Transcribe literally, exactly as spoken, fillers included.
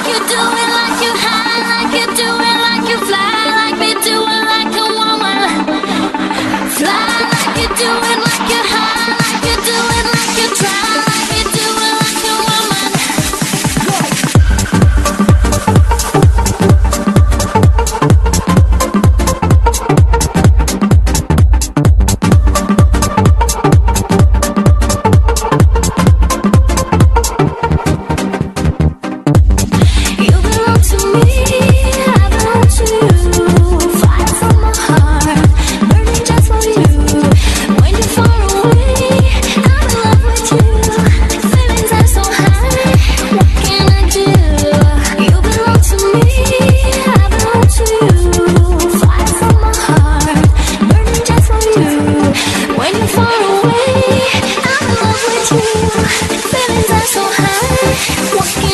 you do it, like you high, like you do it, like you fly, like me do it, like a woman. Fly like you do it, like you high, like you do it, like you try, like you do it, like a woman. You belong to me, I belong to you. Fire from my heart, burning just for you. When you're far away, I'm in love with you. Feelings are so high, what can I do? You belong to me, I belong to you. Fire from my heart, burning just for you. When you're far away, I'm in love with you. Feelings are so high, what can